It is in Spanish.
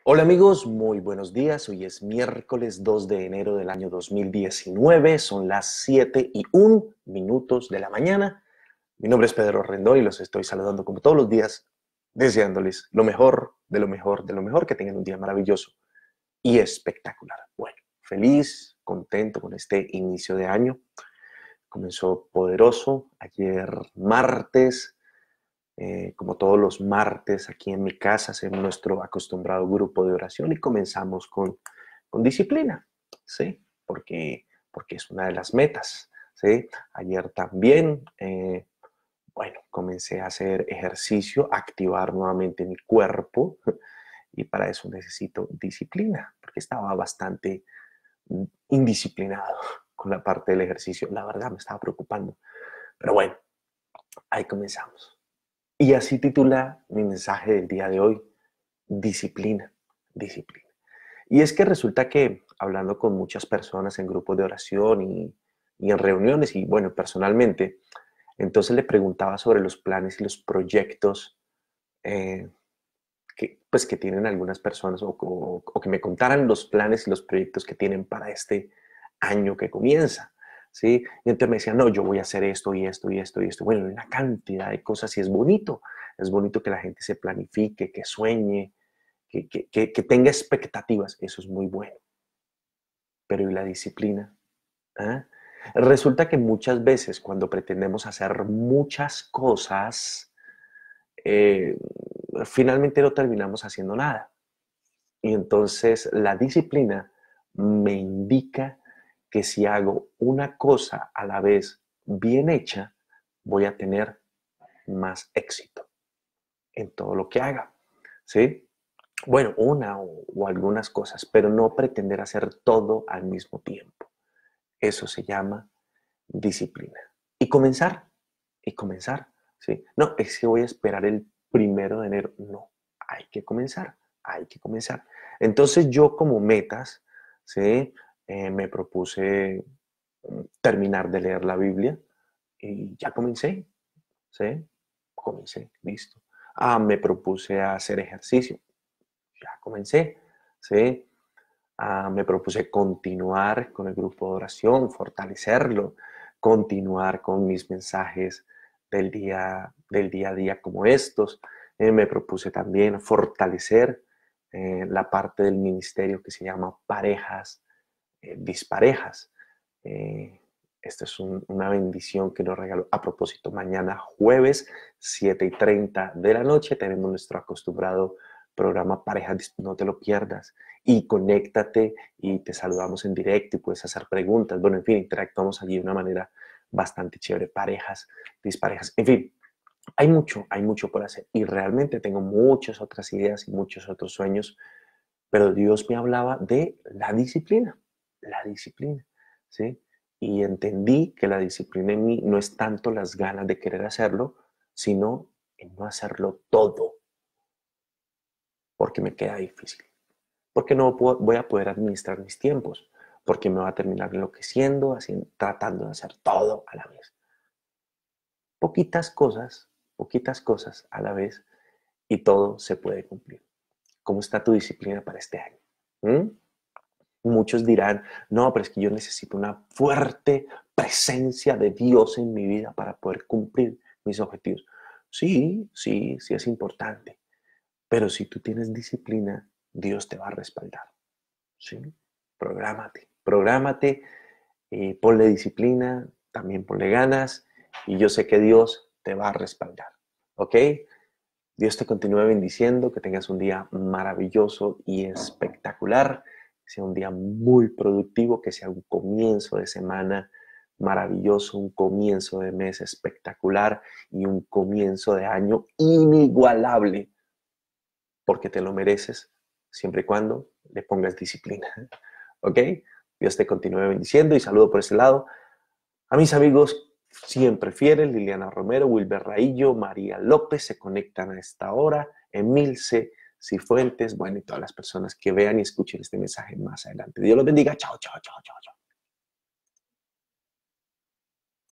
Hola amigos, muy buenos días. Hoy es miércoles 2 de enero del año 2019. Son las 7:01 de la mañana. Mi nombre es Pedro Rendón y los estoy saludando como todos los días, deseándoles lo mejor, de lo mejor, de lo mejor, que tengan un día maravilloso y espectacular. Bueno, feliz, contento con este inicio de año. Comenzó poderoso ayer martes. Como todos los martes aquí en mi casa, hacemos nuestro acostumbrado grupo de oración y comenzamos con disciplina, ¿sí? Porque es una de las metas, ¿sí? Ayer también, bueno, comencé a hacer ejercicio, activar nuevamente mi cuerpo y para eso necesito disciplina, porque estaba bastante indisciplinado con la parte del ejercicio. La verdad me estaba preocupando, pero bueno, ahí comenzamos. Y así titula mi mensaje del día de hoy, disciplina, disciplina. Y es que resulta que hablando con muchas personas en grupos de oración y en reuniones y bueno, personalmente, entonces le preguntaba sobre los planes y los proyectos eh, que tienen algunas personas o que me contaran los planes y los proyectos que tienen para este año que comienza. ¿Sí? Y entonces me decían, no, yo voy a hacer esto y esto y esto y esto. Bueno, una cantidad de cosas y es bonito que la gente se planifique, que sueñe, que tenga expectativas, eso es muy bueno. Pero ¿y la disciplina? ¿Ah? Resulta que muchas veces cuando pretendemos hacer muchas cosas, eh, finalmente no terminamos haciendo nada. Y entonces la disciplina me indica que si hago una cosa a la vez bien hecha, voy a tener más éxito en todo lo que haga. ¿Sí? Bueno, una o algunas cosas, pero no pretender hacer todo al mismo tiempo. Eso se llama disciplina. Y comenzar, y comenzar, ¿sí? No, es que voy a esperar el 1 de enero. No, hay que comenzar, hay que comenzar. Entonces yo como metas, ¿sí? Me propuse terminar de leer la Biblia y ya comencé, ¿sí? Comencé, listo. Me propuse hacer ejercicio, ya comencé, ¿sí? Me propuse continuar con el grupo de oración, fortalecerlo, continuar con mis mensajes del día a día como estos. Me propuse también fortalecer la parte del ministerio que se llama parejas disparejas. Eh, Esta es una bendición que nos regaló. A propósito, mañana jueves, 7:30 de la noche, tenemos nuestro acostumbrado programa Parejas, no te lo pierdas. Y conéctate y te saludamos en directo y puedes hacer preguntas. Bueno, en fin, interactuamos allí de una manera bastante chévere. Parejas, disparejas, en fin. Hay mucho por hacer y realmente tengo muchas otras ideas y muchos otros sueños, pero Dios me hablaba de la disciplina, ¿sí? Y entendí que la disciplina en mí no es tanto las ganas de querer hacerlo, sino en no hacerlo todo, porque me queda difícil, porque no voy a poder administrar mis tiempos, porque me va a terminar enloqueciendo, tratando de hacer todo a la vez. Poquitas cosas a la vez y todo se puede cumplir. ¿Cómo está tu disciplina para este año? ¿Mm? Muchos dirán, no, pero es que yo necesito una fuerte presencia de Dios en mi vida para poder cumplir mis objetivos. Sí, sí, sí es importante, pero si tú tienes disciplina, Dios te va a respaldar. ¿Sí? Prográmate, ponle disciplina, también ponle ganas y yo sé que Dios te va a respaldar. ¿Ok? Dios te continúe bendiciendo, que tengas un día maravilloso y espectacular, que sea un día muy productivo, que sea un comienzo de semana maravilloso, un comienzo de mes espectacular y un comienzo de año inigualable, porque te lo mereces siempre y cuando le pongas disciplina. ¿Ok? Dios te continúe bendiciendo y saludo por ese lado a mis amigos siempre fieles, Liliana Romero, Wilber Raillo, María López, se conectan a esta hora, Emilce Cifuentes, bueno, y todas las personas que vean y escuchen este mensaje más adelante. Dios los bendiga. Chao, chao, chao, chao, chao.